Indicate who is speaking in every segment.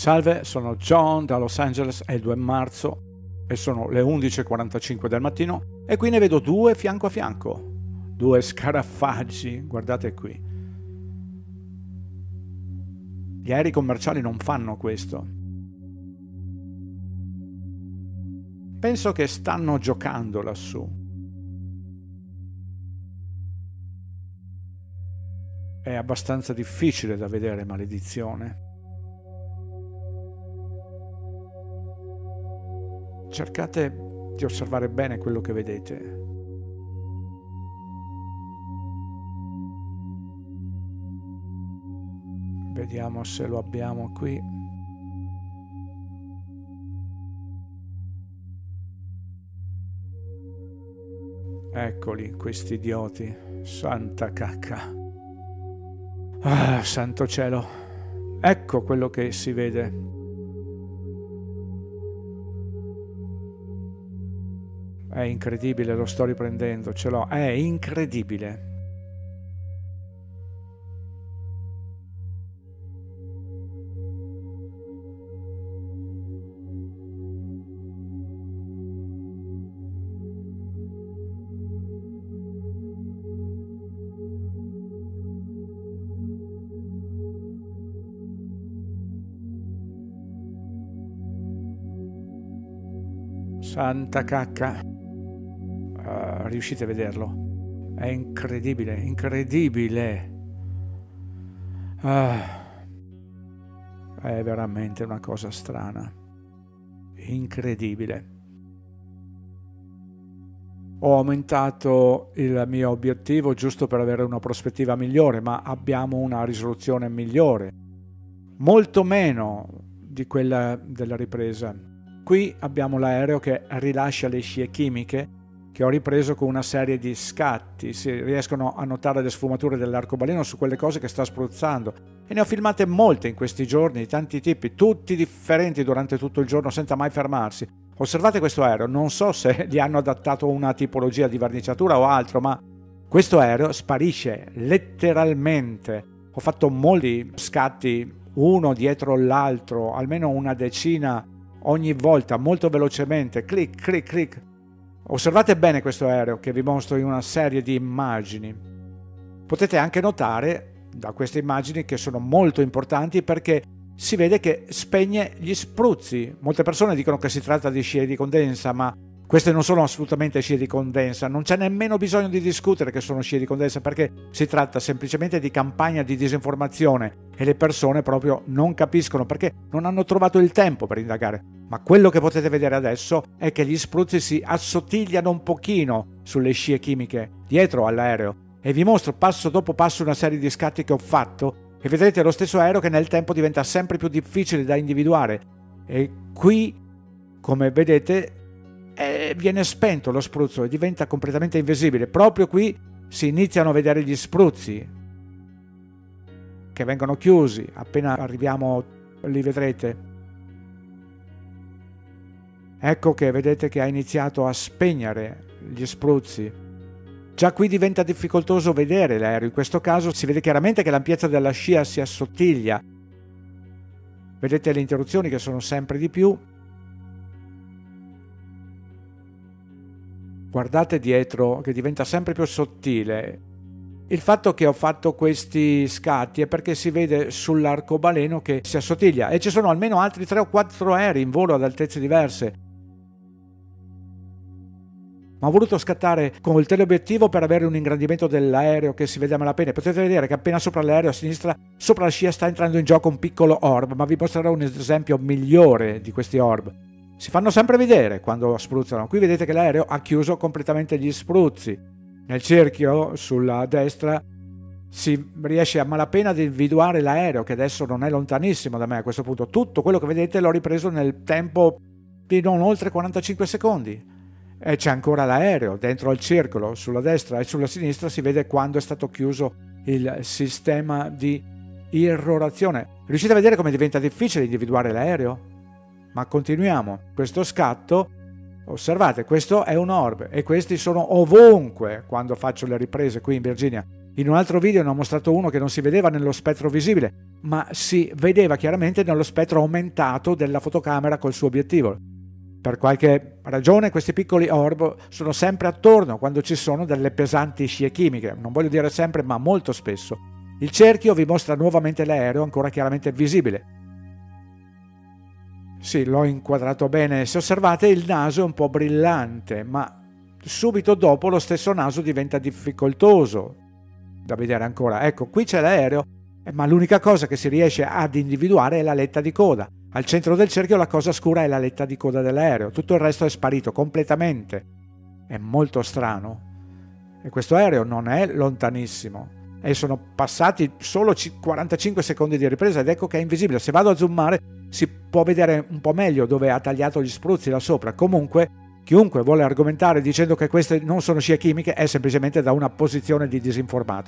Speaker 1: Salve, sono John da Los Angeles, è il 2 marzo e sono le 11:45 del mattino e qui ne vedo due fianco a fianco, due scarafaggi, guardate qui. Gli aerei commerciali non fanno questo. Penso che stanno giocando lassù. È abbastanza difficile da vedere, maledizione. Cercate di osservare bene quello che vedete. Vediamo se lo abbiamo qui. Eccoli, questi idioti. Santa cacca. Ah, santo cielo. Ecco quello che si vede. È incredibile, lo sto riprendendo, ce l'ho. È incredibile. Santa cacca. Riuscite a vederlo? È incredibile, incredibile. È veramente una cosa strana. Incredibile. Ho aumentato il mio obiettivo giusto per avere una prospettiva migliore, ma abbiamo una risoluzione migliore. Molto meno di quella della ripresa. Qui abbiamo l'aereo che rilascia le scie chimiche che ho ripreso con una serie di scatti. Si riescono a notare le sfumature dell'arcobaleno su quelle cose che sta spruzzando. E ne ho filmate molte in questi giorni, di tanti tipi, tutti differenti durante tutto il giorno senza mai fermarsi. Osservate questo aereo, non so se gli hanno adattato una tipologia di verniciatura o altro, ma questo aereo sparisce letteralmente. Ho fatto molti scatti, uno dietro l'altro, almeno una decina ogni volta, molto velocemente, clic, clic, clic. Osservate bene questo aereo che vi mostro in una serie di immagini. Potete anche notare da queste immagini che sono molto importanti perché si vede che spegne gli spruzzi. Molte persone dicono che si tratta di scie di condensa, ma queste non sono assolutamente scie di condensa. Non c'è nemmeno bisogno di discutere che sono scie di condensa perché si tratta semplicemente di campagna di disinformazione e le persone proprio non capiscono perché non hanno trovato il tempo per indagare. Ma quello che potete vedere adesso è che gli spruzzi si assottigliano un pochino sulle scie chimiche dietro all'aereo e vi mostro passo dopo passo una serie di scatti che ho fatto e vedrete lo stesso aereo che nel tempo diventa sempre più difficile da individuare e qui, come vedete, viene spento lo spruzzo e diventa completamente invisibile. Proprio qui si iniziano a vedere gli spruzzi che vengono chiusi. Appena arriviamo li vedrete. Ecco che vedete che ha iniziato a spegnere gli spruzzi. Già qui diventa difficoltoso vedere l'aereo. In questo caso si vede chiaramente che l'ampiezza della scia si assottiglia. Vedete le interruzioni che sono sempre di più. Guardate dietro che diventa sempre più sottile. Il fatto che ho fatto questi scatti è perché si vede sull'arcobaleno che si assottiglia e ci sono almeno altri 3 o 4 aerei in volo ad altezze diverse. Ma ho voluto scattare con il teleobiettivo per avere un ingrandimento dell'aereo che si vede a malapena. Potete vedere che appena sopra l'aereo a sinistra, sopra la scia, sta entrando in gioco un piccolo orb, ma vi mostrerò un esempio migliore di questi orb. Si fanno sempre vedere quando spruzzano. Qui vedete che l'aereo ha chiuso completamente gli spruzzi. Nel cerchio sulla destra si riesce a malapena ad individuare l'aereo che adesso non è lontanissimo da me a questo punto. Tutto quello che vedete l'ho ripreso nel tempo di non oltre 45 secondi. E c'è ancora l'aereo dentro al circolo, sulla destra e sulla sinistra si vede quando è stato chiuso il sistema di irrorazione. Riuscite a vedere come diventa difficile individuare l'aereo? Ma continuiamo. Questo scatto, osservate, questo è un orb e questi sono ovunque quando faccio le riprese qui in Virginia. In un altro video ne ho mostrato uno che non si vedeva nello spettro visibile, ma si vedeva chiaramente nello spettro aumentato della fotocamera col suo obiettivo. Per qualche ragione questi piccoli orb sono sempre attorno quando ci sono delle pesanti scie chimiche, non voglio dire sempre, ma molto spesso. Il cerchio vi mostra nuovamente l'aereo ancora chiaramente visibile. Sì, l'ho inquadrato bene. Se osservate, il naso è un po' brillante, ma subito dopo lo stesso naso diventa difficoltoso da vedere ancora. Ecco, qui c'è l'aereo, ma l'unica cosa che si riesce ad individuare è l'aletta di coda. Al centro del cerchio la cosa scura è l'aletta di coda dell'aereo, tutto il resto è sparito completamente. È molto strano. E questo aereo non è lontanissimo. E sono passati solo 45 secondi di ripresa ed ecco che è invisibile. Se vado a zoomare si può vedere un po' meglio dove ha tagliato gli spruzzi là sopra. Comunque, chiunque vuole argomentare dicendo che queste non sono scie chimiche è semplicemente da una posizione di disinformato.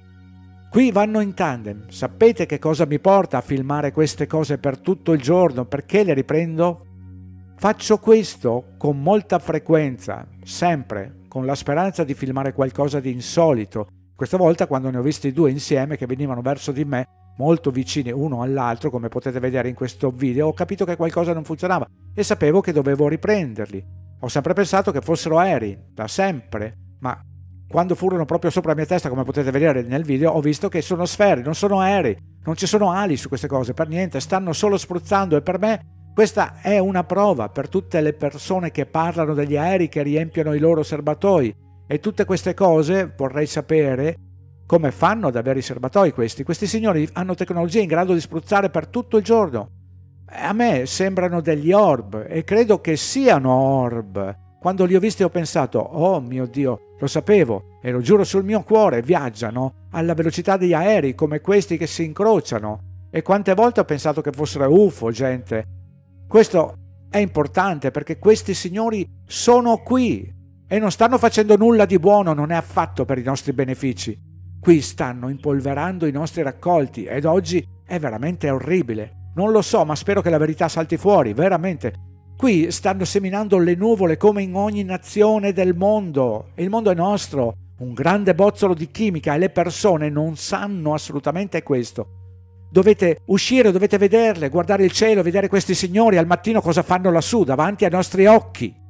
Speaker 1: Qui vanno in tandem. Sapete che cosa mi porta a filmare queste cose per tutto il giorno? Perché le riprendo? Faccio questo con molta frequenza, sempre, con la speranza di filmare qualcosa di insolito. Questa volta, quando ne ho visti due insieme che venivano verso di me, molto vicini uno all'altro, come potete vedere in questo video, ho capito che qualcosa non funzionava e sapevo che dovevo riprenderli. Ho sempre pensato che fossero aerei, da sempre, ma quando furono proprio sopra la mia testa, come potete vedere nel video, ho visto che sono sfere, non sono aerei, non ci sono ali su queste cose, per niente, stanno solo spruzzando e per me questa è una prova per tutte le persone che parlano degli aerei che riempiono i loro serbatoi. E tutte queste cose vorrei sapere come fanno ad avere i serbatoi questi. Questi signori hanno tecnologia in grado di spruzzare per tutto il giorno. A me sembrano degli orb e credo che siano orb. Quando li ho visti ho pensato, oh mio Dio, lo sapevo e lo giuro sul mio cuore, viaggiano alla velocità degli aerei come questi che si incrociano. E quante volte ho pensato che fossero UFO, gente. Questo è importante perché questi signori sono qui. E non stanno facendo nulla di buono, non è affatto per i nostri benefici. Qui stanno impolverando i nostri raccolti ed oggi è veramente orribile. Non lo so, ma spero che la verità salti fuori, veramente. Qui stanno seminando le nuvole come in ogni nazione del mondo. E il mondo è nostro, un grande bozzolo di chimica e le persone non sanno assolutamente questo. Dovete uscire, dovete vederle, guardare il cielo, vedere questi signori al mattino cosa fanno lassù, davanti ai nostri occhi.